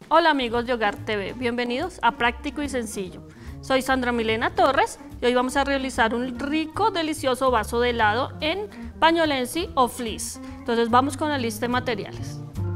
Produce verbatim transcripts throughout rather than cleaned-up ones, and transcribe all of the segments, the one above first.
Hola amigos de Hogar T V, bienvenidos a Práctico y Sencillo. Soy Sandra Milena Torres y hoy vamos a realizar un rico, delicioso vaso de helado en pañolensi o fleece. Entonces vamos con la lista de materiales.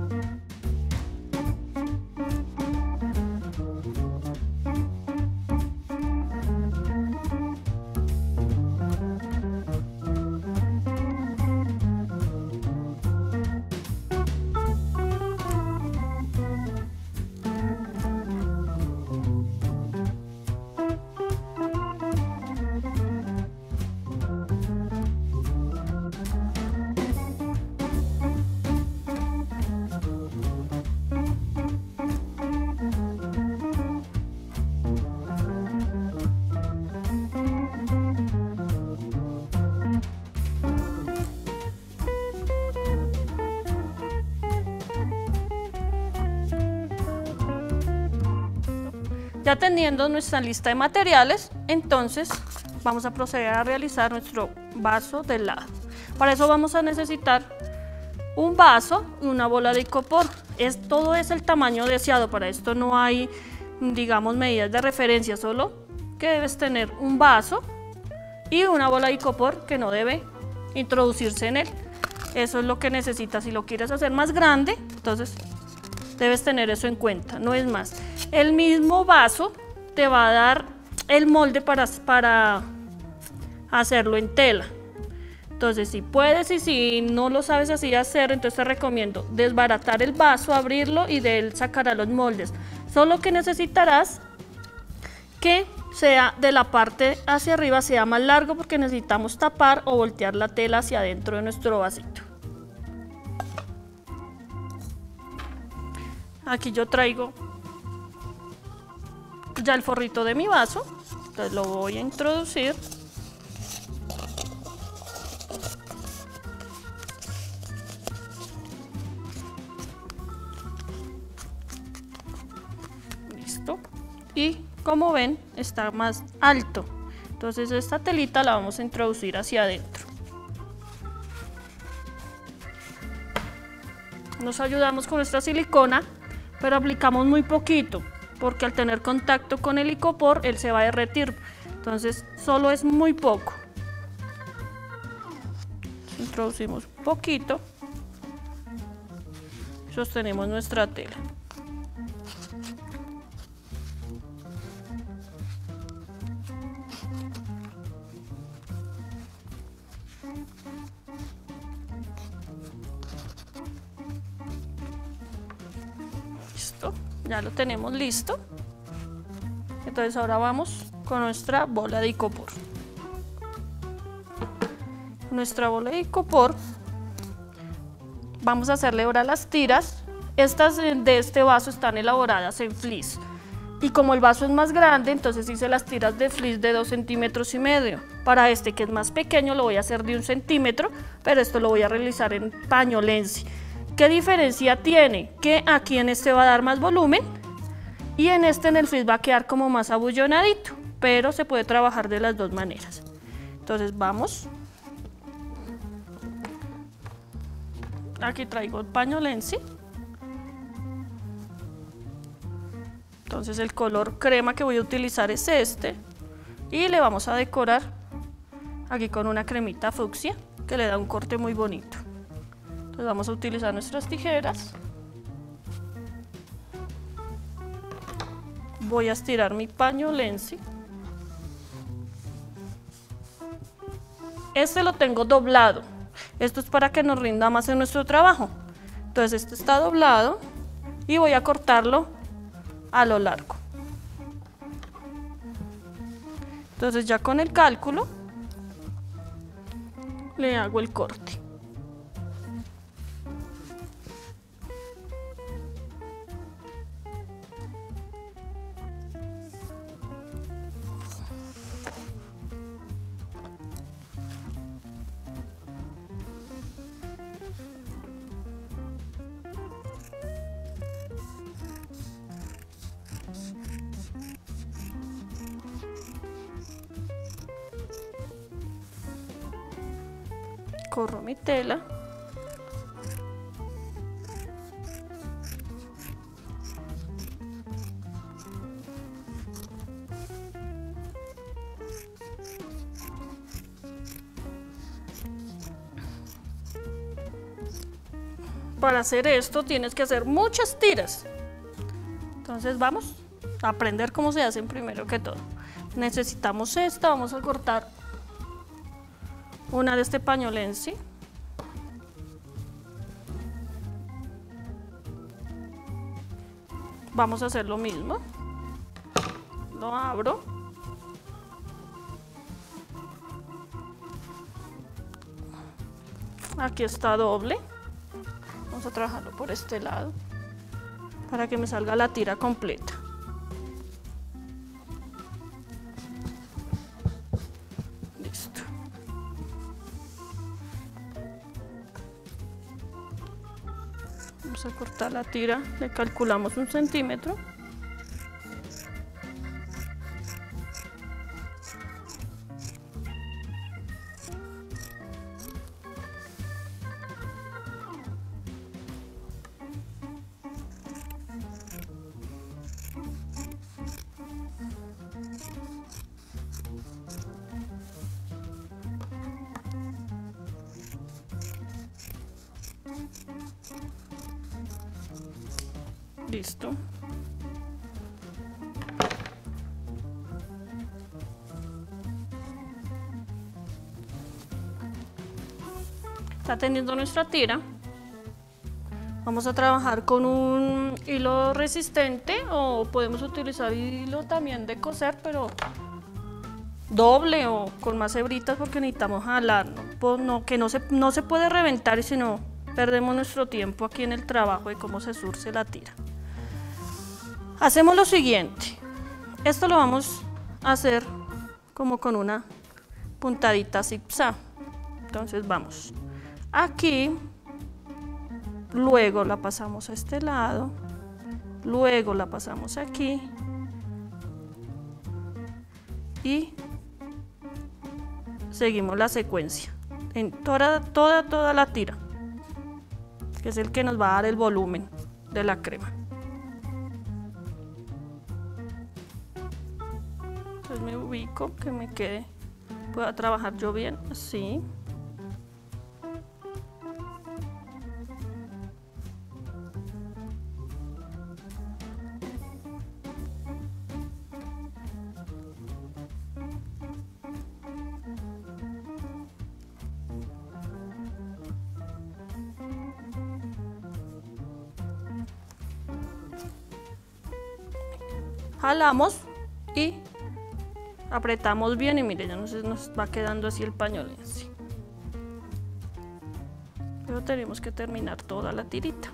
Ya teniendo nuestra lista de materiales, entonces vamos a proceder a realizar nuestro vaso de helado. Para eso vamos a necesitar un vaso y una bola de icopor. Es, todo es el tamaño deseado, para esto no hay, digamos, medidas de referencia, solo que debes tener un vaso y una bola de icopor que no debe introducirse en él. Eso es lo que necesitas. Si lo quieres hacer más grande, entonces debes tener eso en cuenta, no es más. El mismo vaso te va a dar el molde para, para hacerlo en tela. Entonces, si puedes y si no lo sabes así hacer, entonces te recomiendo desbaratar el vaso, abrirlo y de él sacarás los moldes. Solo que necesitarás que sea de la parte hacia arriba, sea más largo, porque necesitamos tapar o voltear la tela hacia adentro de nuestro vasito. Aquí yo traigo ya el forrito de mi vaso, entonces lo voy a introducir. Listo. Y como ven, está más alto. Entonces esta telita la vamos a introducir hacia adentro. Nos ayudamos con esta silicona, pero aplicamos muy poquito, porque al tener contacto con el icopor, él se va a derretir. Entonces, solo es muy poco. Introducimos un poquito. Sostenemos nuestra tela. Listo. Ya lo tenemos listo. Entonces ahora vamos con nuestra bola de icopor. Nuestra bola de icopor, vamos a hacerle ahora las tiras. Estas de este vaso están elaboradas en fleece. Y como el vaso es más grande, entonces hice las tiras de fleece de dos centímetros y medio. Para este que es más pequeño lo voy a hacer de un centímetro, pero esto lo voy a realizar en pañolensi. ¿Qué diferencia tiene? Que aquí en este va a dar más volumen y en este, en el fleece, va a quedar como más abullonadito, pero se puede trabajar de las dos maneras. Entonces vamos. Aquí traigo el pañolensi. Entonces el color crema que voy a utilizar es este y le vamos a decorar aquí con una cremita fucsia que le da un corte muy bonito. Entonces vamos a utilizar nuestras tijeras. Voy a estirar mi pañolensi. Este lo tengo doblado. Esto es para que nos rinda más en nuestro trabajo. Entonces este está doblado y voy a cortarlo a lo largo. Entonces ya con el cálculo le hago el corte. Corro mi tela para hacer esto tienes que hacer muchas tiras. Entonces vamos a aprender cómo se hacen primero que todo. Necesitamos esta, vamos a cortar una de este pañolense. Vamos a hacer lo mismo. Lo abro. Aquí está doble. Vamos a trabajarlo por este lado para que me salga la tira completa. Listo. Vamos a cortar la tira, le calculamos un centímetro. Listo. Está tendiendo nuestra tira. Vamos a trabajar con un hilo resistente o podemos utilizar hilo también de coser, pero doble o con más hebritas porque necesitamos jalar, ¿no? No, que no se, no se puede reventar y si no perdemos nuestro tiempo aquí en el trabajo de cómo se zurce la tira. Hacemos lo siguiente, esto lo vamos a hacer como con una puntadita zigzag. Entonces vamos aquí, luego la pasamos a este lado, luego la pasamos aquí y seguimos la secuencia en toda, toda, toda la tira, que es el que nos va a dar el volumen de la crema. Entonces me ubico, que me quede, pueda trabajar yo bien, así. Jalamos y apretamos bien y miren, ya nos, nos va quedando así el pañolense. Pero tenemos que terminar toda la tirita.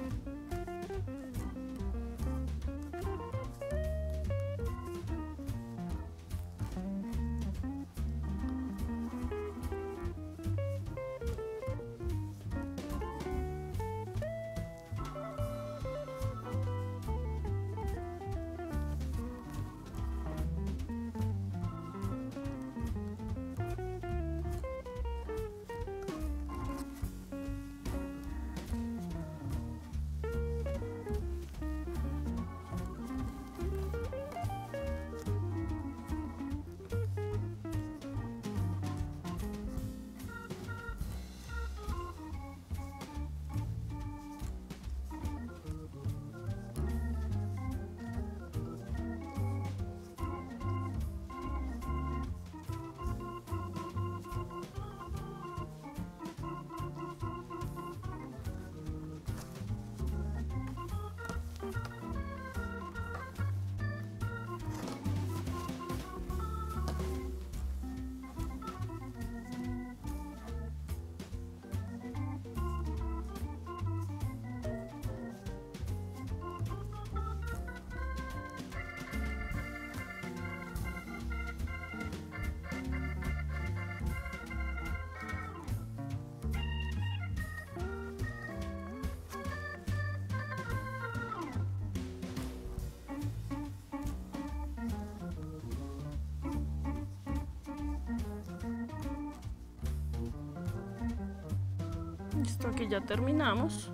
Listo, aquí ya terminamos,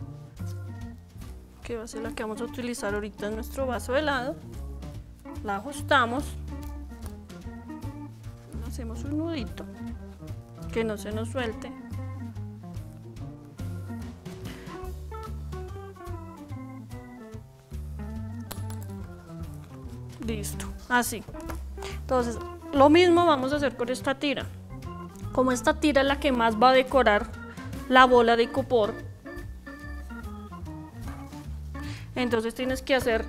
que va a ser la que vamos a utilizar ahorita en nuestro vaso de helado. La ajustamos, hacemos un nudito que no se nos suelte. Listo, así. Entonces, lo mismo vamos a hacer con esta tira. Como esta tira es la que más va a decorar la bola de icopor, entonces tienes que hacer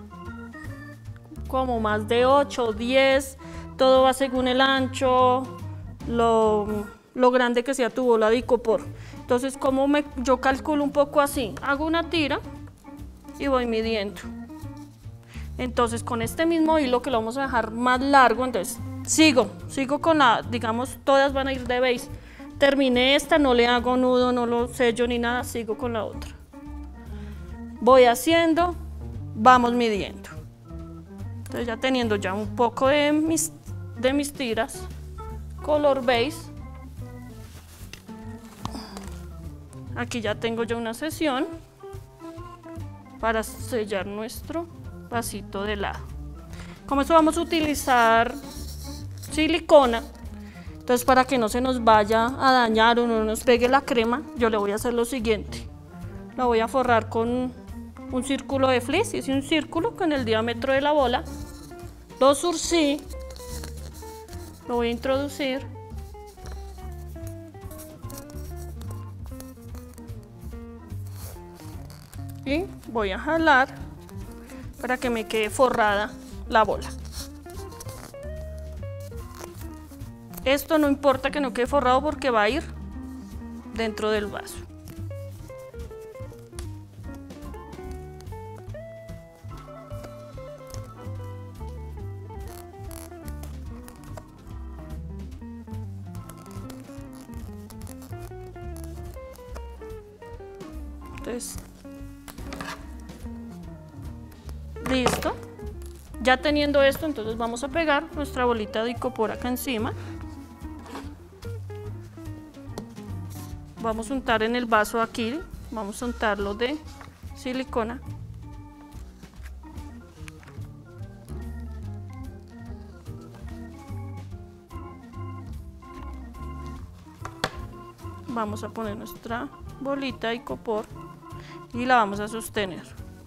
como más de ocho o diez, todo va según el ancho, lo, lo grande que sea tu bola de icopor. Entonces, como me, yo calculo un poco así, hago una tira y voy midiendo. Entonces, con este mismo hilo que lo vamos a dejar más largo, entonces sigo, sigo con la, digamos, todas van a ir de base. Terminé esta, no le hago nudo, no lo sello ni nada, sigo con la otra. Voy haciendo, vamos midiendo. Entonces, ya teniendo ya un poco de mis, de mis tiras, color beige. Aquí ya tengo ya una sección para sellar nuestro vasito de helado. Como esto vamos a utilizar silicona, entonces para que no se nos vaya a dañar o no nos pegue la crema, yo le voy a hacer lo siguiente. La voy a forrar con un círculo de fleece, hice un círculo con el diámetro de la bola, lo zurcí, lo voy a introducir y voy a jalar para que me quede forrada la bola. Esto no importa que no quede forrado porque va a ir dentro del vaso. Entonces, listo. Ya teniendo esto, entonces vamos a pegar nuestra bolita de icopor acá encima. Vamos a untar en el vaso aquí, vamos a untarlo de silicona. Vamos a poner nuestra bolita de icopor y la vamos a sostener.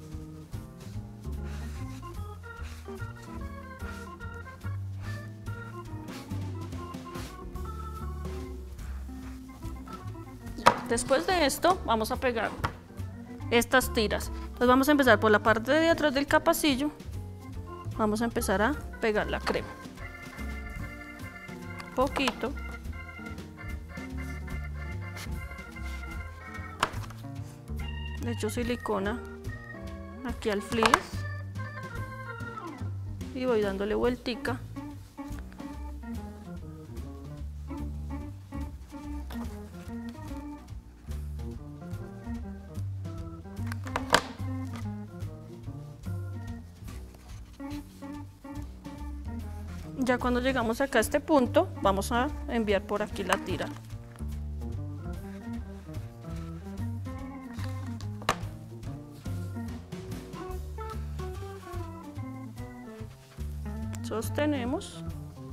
Después de esto vamos a pegar estas tiras. Entonces vamos a empezar por la parte de atrás del capacillo. Vamos a empezar a pegar la crema. Poquito. Le echo silicona aquí al fleece y voy dándole vueltica. Ya cuando llegamos acá a este punto, vamos a enviar por aquí la tira. Sostenemos.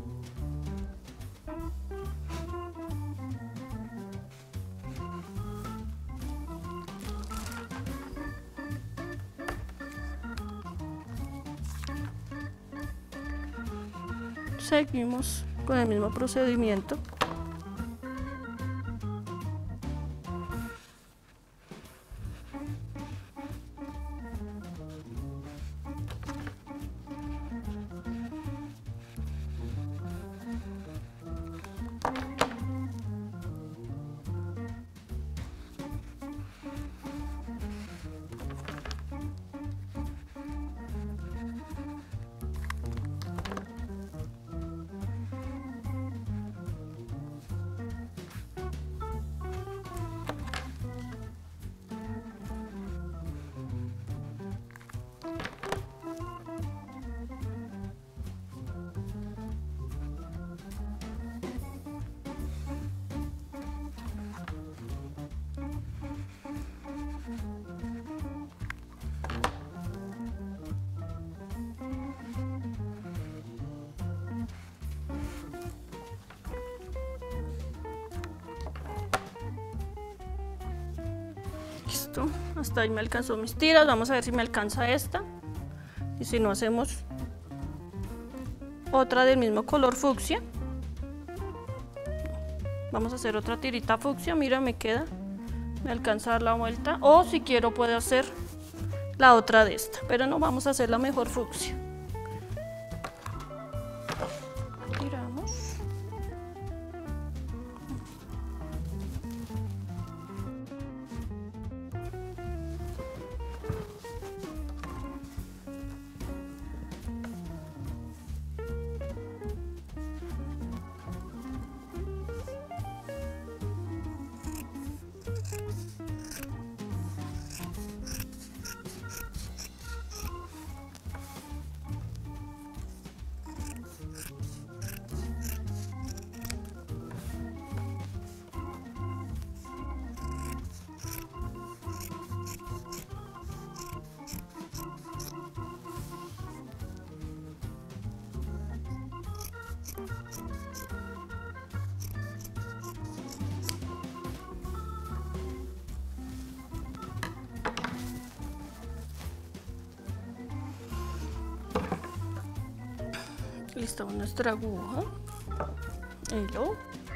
Seguimos con el mismo procedimiento. Listo, hasta ahí me alcanzó mis tiras. Vamos a ver si me alcanza esta y si no hacemos otra del mismo color fucsia. Vamos a hacer otra tirita fucsia, mira, me queda, me alcanza a dar la vuelta, o si quiero puedo hacer la otra de esta, pero no, vamos a hacer la mejor fucsia. Tiramos. Listo, nuestra aguja, hilo,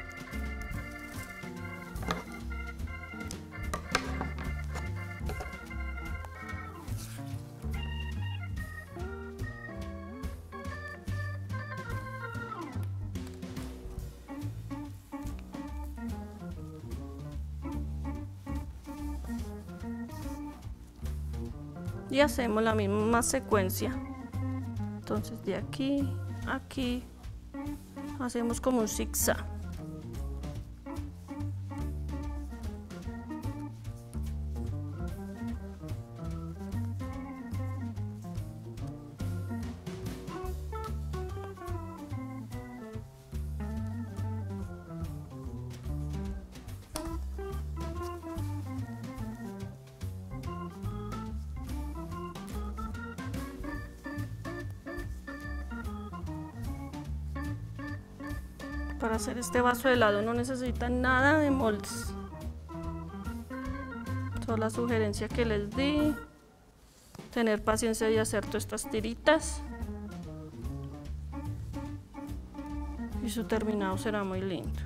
y hacemos la misma secuencia. Entonces de aquí aquí hacemos como un zigzag. Para hacer este vaso de helado no necesitan nada de moldes. Toda la sugerencia que les di, tener paciencia y hacer todas estas tiritas y su terminado será muy lindo.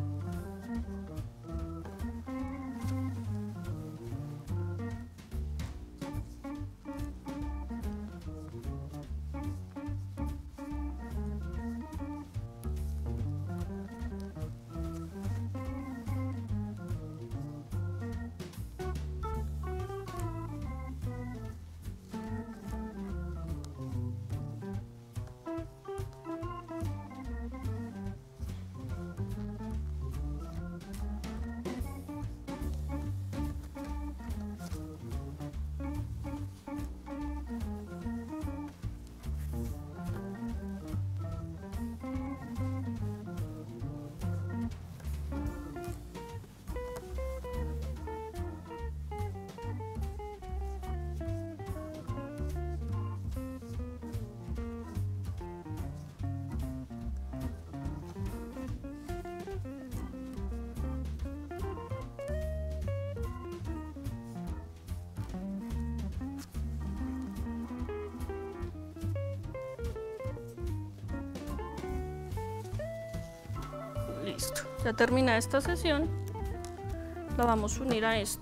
Listo, ya termina esta sesión, la vamos a unir a esta.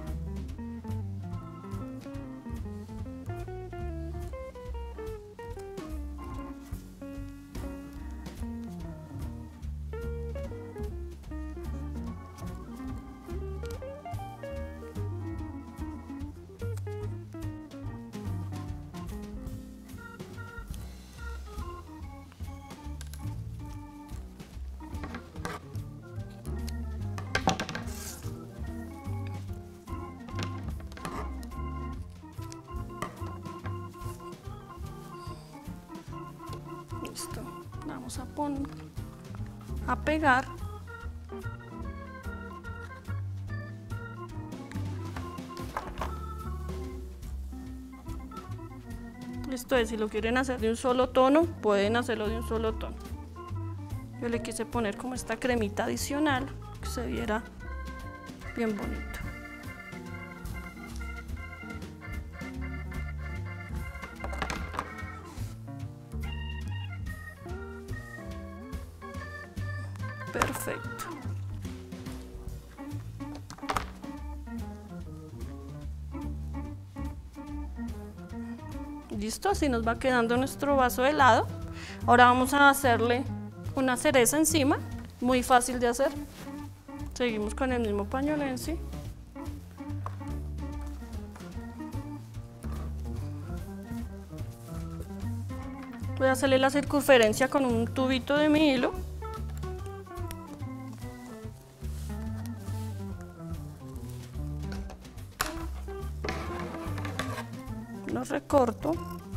Listo, vamos a poner, a pegar. Esto es, si lo quieren hacer de un solo tono, pueden hacerlo de un solo tono. Yo le quise poner como esta cremita adicional, que se viera bien bonito. Perfecto. Listo, así nos va quedando nuestro vaso de helado. Ahora vamos a hacerle una cereza encima, muy fácil de hacer. Seguimos con el mismo pañolensi. Voy a hacerle la circunferencia con un tubito de mi hilo. Lo recorto.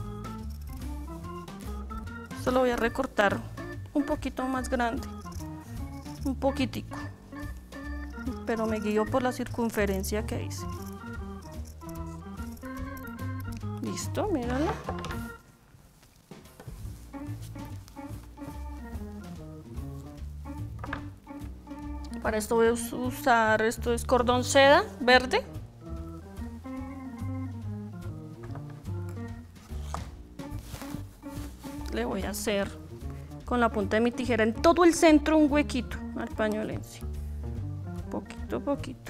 Esto lo voy a recortar un poquito más grande, un poquitico, pero me guío por la circunferencia que hice. Listo, mírala. Para esto voy a usar, esto es cordón seda verde. Le voy a hacer con la punta de mi tijera en todo el centro un huequito al pañolensi, poquito a poquito.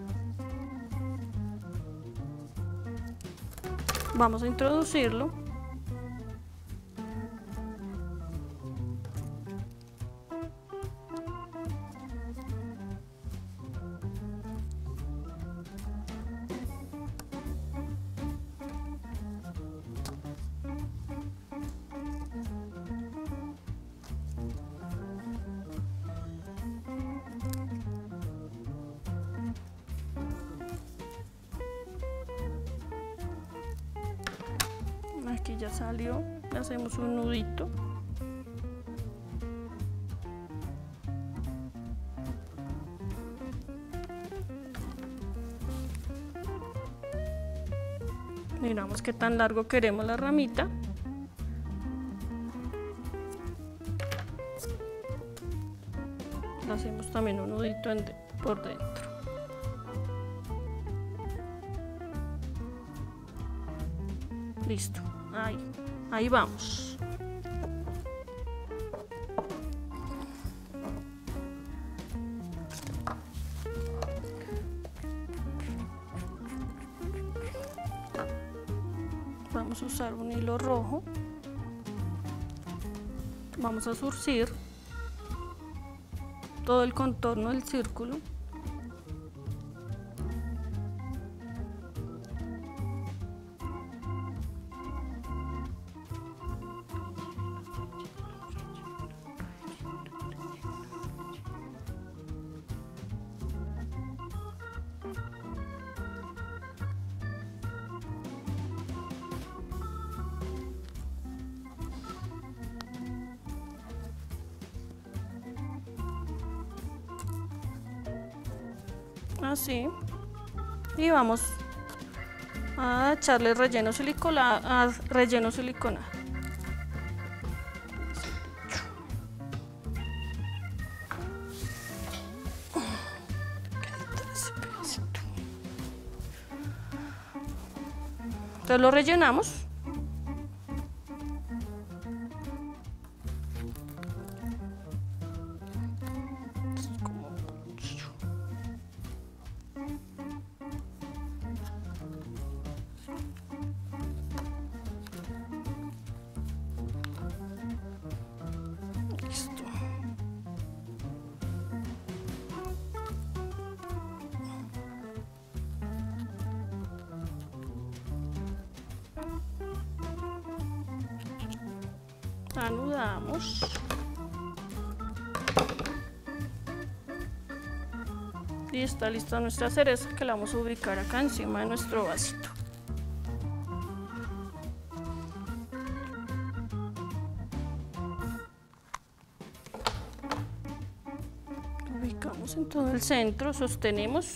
Vamos a introducirlo. Aquí ya salió, le hacemos un nudito. Miramos qué tan largo queremos la ramita. Le hacemos también un nudito en de, por dentro. Listo. Ahí, ahí vamos. Vamos a usar un hilo rojo. Vamos a zurcir todo el contorno del círculo. Así, y vamos a echarle relleno silicona, relleno siliconado. Entonces lo rellenamos. Anudamos. Y está lista nuestra cereza, que la vamos a ubicar acá encima de nuestro vasito. Ubicamos en todo el centro, sostenemos.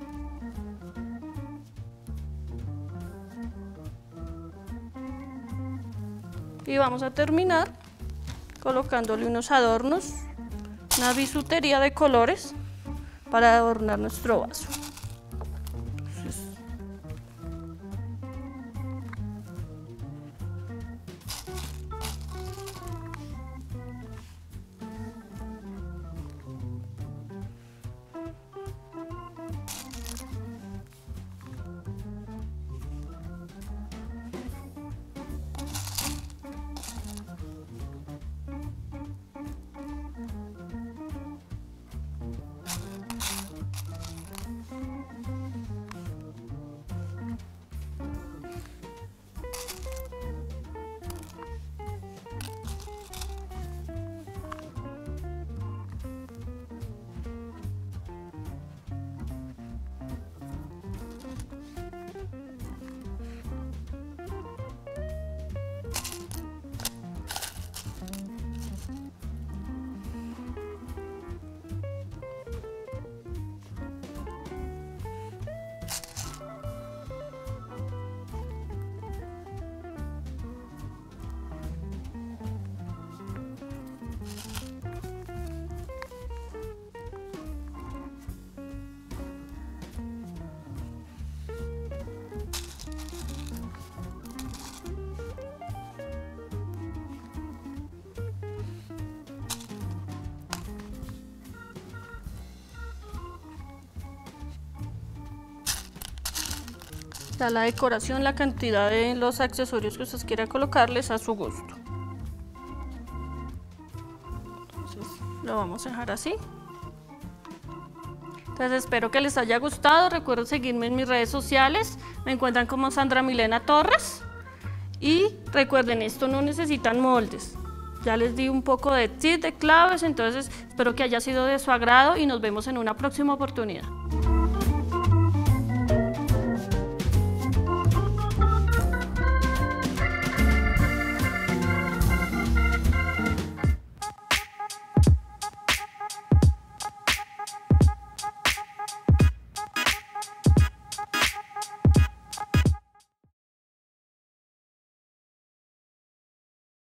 Y vamos a terminar colocándole unos adornos, una bisutería de colores para adornar nuestro vaso. Entonces, Ya la decoración, la cantidad de los accesorios que ustedes quieran colocarles a su gusto. Entonces lo vamos a dejar así. Entonces espero que les haya gustado. Recuerden seguirme en mis redes sociales. Me encuentran como Sandra Milena Torres. Y recuerden, esto no necesitan moldes. Ya les di un poco de tips, de claves, entonces espero que haya sido de su agrado y nos vemos en una próxima oportunidad.